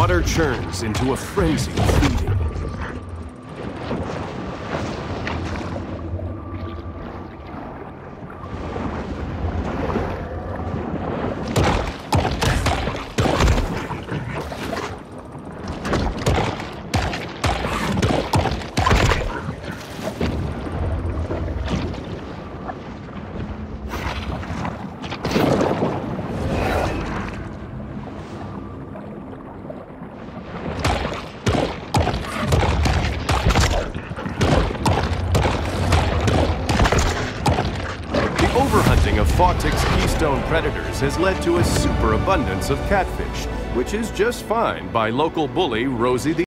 water churns into a frenzy of feeding. Overhunting of Fawtick's keystone predators has led to a superabundance of catfish, which is just fine by local bully Rosie the